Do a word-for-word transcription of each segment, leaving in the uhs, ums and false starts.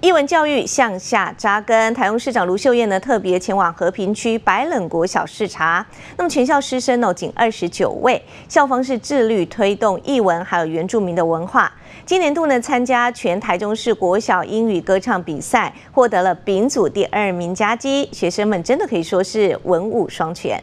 艺文教育向下扎根，台中市长卢秀燕呢特别前往和平区白冷国小视察。那么全校师生哦仅二十九位，校方是致力推动艺文还有原住民的文化。今年度呢参加全台中市国小英语歌唱比赛，获得了丙组第二名佳绩，学生们真的可以说是文武双全。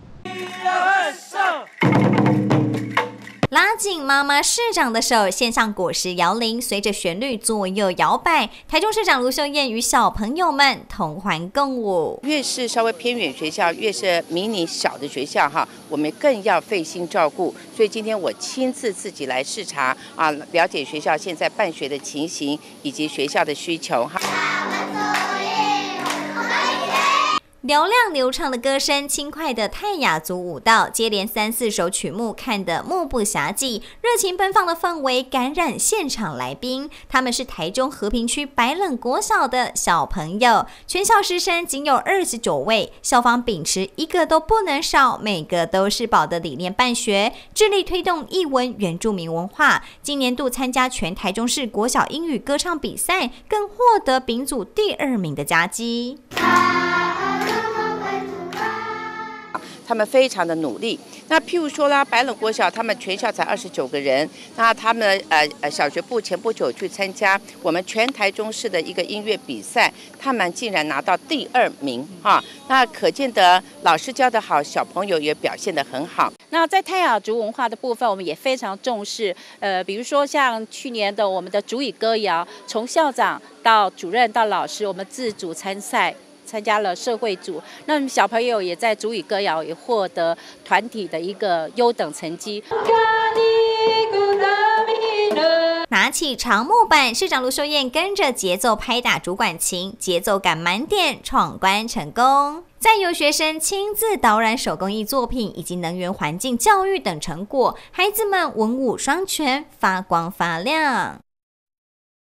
拉紧妈妈市长的手，献上果实摇铃，随着旋律左右摇摆。台中市长卢秀燕与小朋友们同欢共舞。 越是稍微偏远学校，越是迷你小的学校哈，我们更要费心照顾。所以今天我亲自自己来视察啊，了解学校现在办学的情形以及学校的需求哈。 嘹亮流畅的歌声，轻快的泰雅族舞蹈，接连三四首曲目，看得目不暇接。热情奔放的氛围感染现场来宾，他们是台中和平区白冷国小的小朋友，全校师生仅有二十九位，校方秉持一个都不能少，每个都是宝的理念办学，致力推动艺文原住民文化。今年度参加全台中市国小英语歌唱比赛，更获得丙组第二名的佳绩。 他们非常的努力。那譬如说啦，白冷国小他们全校才二十九个人，那他们呃呃小学部前不久去参加我们全台中市的一个音乐比赛，他们竟然拿到第二名哈。那可见得老师教得好，小朋友也表现得很好。 那在泰雅族文化的部分，我们也非常重视。呃，比如说像去年的我们的族语歌谣，从校长到主任到老师，我们自主参赛。参加了社会组，那小朋友也在族语歌谣也获得团体的一个优等成绩。 拿起长木板，市长卢秀燕跟着节奏拍打主管琴，节奏感满点，闯关成功。再由学生亲自导览手工艺作品以及能源环境教育等成果，孩子们文武双全，发光发亮。